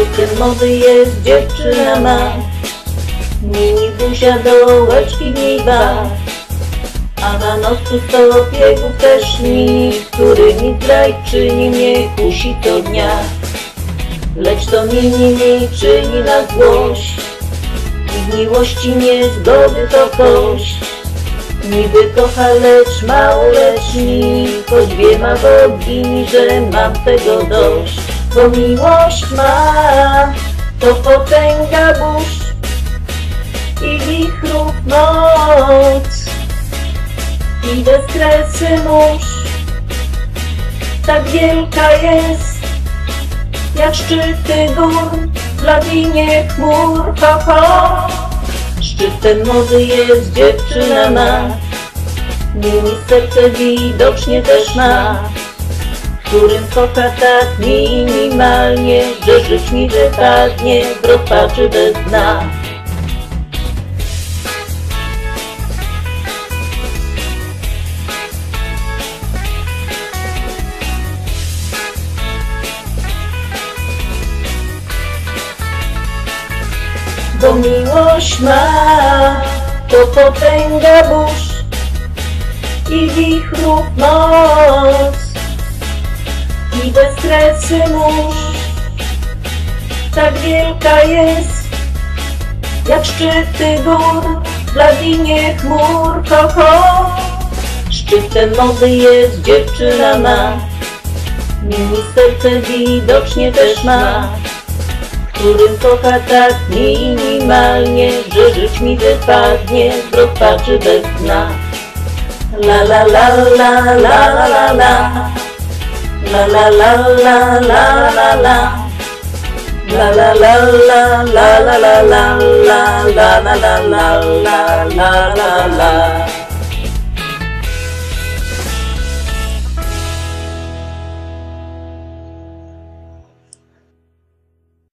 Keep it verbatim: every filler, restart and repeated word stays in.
Szczytem mody jest dziewczyna ma, mini buzia, dołeczki gniwa, a na nosku sto biegów też mini, którymi zdrajczyni mnie kusi co dnia. Lecz to mini mi czyni na złość i w miłości niezgody to kość. Niby kocha, lecz mało leczni, choć wie ma bogini, że mam tego dość. Bo miłość ma to potęga burz i wichrów moc i bezkresy mórz. Tak wielka jest jak szczyty gór w lawinie chmur. Ho, ho. Szczytem mody jest dziewczyna ma, mini serce widocznie też ma, w którym kocha tak minimalnie, że żyć mi wypadnie w rozpaczy bez dna. Bo miłość ma to potęga burz i wichrów moc i bezkresy mórz. Tak wielka jest jak szczyty gór w lawinie chmur. Ho, ho. Szczytem mody jest dziewczyna ma, mini serce widocznie też ma, w którym kocha tak minimalnie, że żyć mi wypadnie w rozpaczy bez dna. La la la la la la la la. La la la la la la la. La la la la la la la la la la la la la la la la.